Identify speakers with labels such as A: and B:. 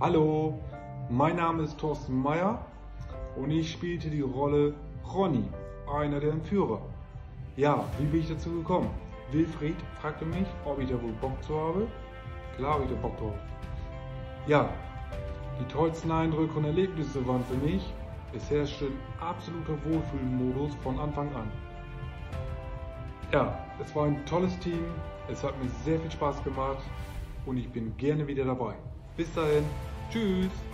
A: Hallo, mein Name ist Thorsten Meyer und ich spielte die Rolle Ronny, einer der Entführer. Ja, wie bin ich dazu gekommen? Wilfried fragte mich, ob ich da wohl Bock zu habe. Klar habe ich da Bock drauf. Ja, die tollsten Eindrücke und Erlebnisse waren für mich, es herrschte ein absoluter Wohlfühlmodus von Anfang an. Ja, es war ein tolles Team, es hat mir sehr viel Spaß gemacht und ich bin gerne wieder dabei. Bis dahin, tschüss!